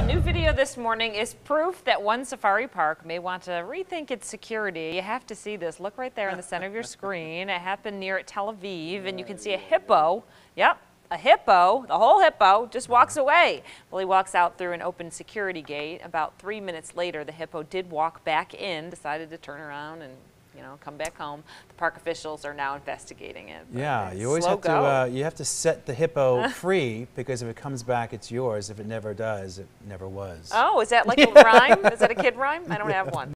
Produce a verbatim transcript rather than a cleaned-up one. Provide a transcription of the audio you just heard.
A new video this morning is proof that one safari park may want to rethink its security. You have to see this. Look right there in the center of your screen. It happened near Tel Aviv, and you can see a hippo. Yep, a hippo, the whole hippo, just walks away. Well, he walks out through an open security gate. About three minutes later, the hippo did walk back in, decided to turn around and you know, come back home. The park officials are now investigating it. Yeah, you always Slow have to uh, you have to set the hippo free, because if it comes back, it's yours. If it never does, it never was. Oh, is that like a rhyme? Is that a kid rhyme? I don't have one.